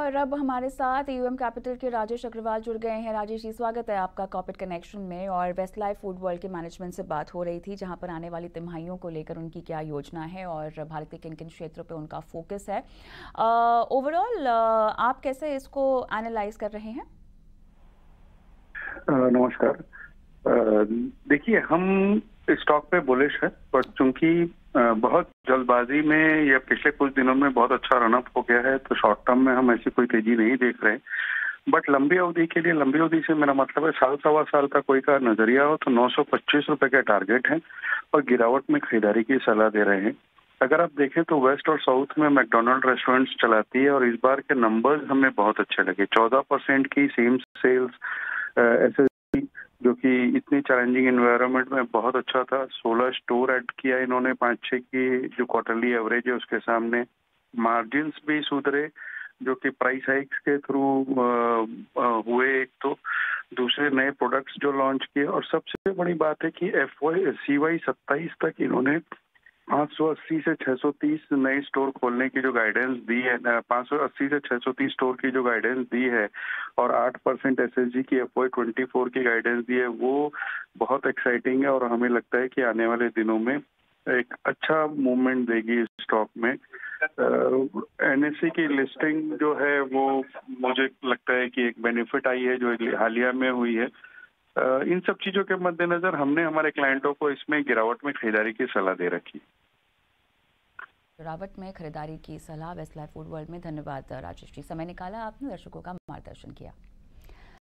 और अब हमारे साथ यूएम कैपिटल के राजेश अग्रवाल जुड़ गए हैं। राजेश जी, स्वागत है आपका कॉर्पोरेट कनेक्शन में। और वेस्ट लाइफ फूड वर्ल्ड के मैनेजमेंट से बात हो रही थी, जहां पर आने वाली तिमाहियों को लेकर उनकी क्या योजना है और भारत के किन किन क्षेत्रों पे उनका फोकस है। ओवरऑल आप कैसे इसको एनालाइज कर रहे हैं? नमस्कार। देखिए, हम स्टॉक पे बुलिश है, पर चूंकि बहुत जल्दबाजी में या पिछले कुछ दिनों में बहुत अच्छा रनअप हो गया है, तो शॉर्ट टर्म में हम ऐसी कोई तेजी नहीं देख रहे। बट लंबी अवधि के लिए, लंबी अवधि से मेरा मतलब है साल सवा साल का कोई का नजरिया हो तो 925 रुपए का टारगेट है और गिरावट में खरीदारी की सलाह दे रहे हैं। अगर आप देखें तो वेस्ट और साउथ में मैकडोनल्ड रेस्टोरेंट्स चलाती है और इस बार के नंबर्स हमें बहुत अच्छे लगे। 14% की सेम सेल्स ऐसे जो कि इतनी चैलेंजिंग एनवायरनमेंट में बहुत अच्छा था। 16 स्टोर ऐड किया इन्होंने, 5-6 की जो क्वार्टरली एवरेज है उसके सामने। मार्जिन्स भी सुधरे जो कि प्राइस हाइक्स के थ्रू हुए। एक तो दूसरे नए प्रोडक्ट्स जो लॉन्च किए, और सबसे बड़ी बात है कि CY 27 तक इन्होंने 580 से 630 नए स्टोर खोलने की जो गाइडेंस दी है, 580 से 630 स्टोर की जो गाइडेंस दी है और 8% SSG की FY 24 की गाइडेंस दी है, वो बहुत एक्साइटिंग है। और हमें लगता है कि आने वाले दिनों में एक अच्छा मूवमेंट देगी इस स्टॉक में। NSE की लिस्टिंग जो है वो मुझे लगता है कि एक बेनिफिट आई है जो हालिया में हुई है। इन सब चीजों के मद्देनजर हमने हमारे क्लाइंटों को इसमें गिरावट में खरीदारी की सलाह दे रखी। गिरावट में खरीदारी की सलाह वेस्ट लाइफ फूड वर्ल्ड में। धन्यवाद राजेश जी, समय निकाला आपने, दर्शकों का मार्गदर्शन किया।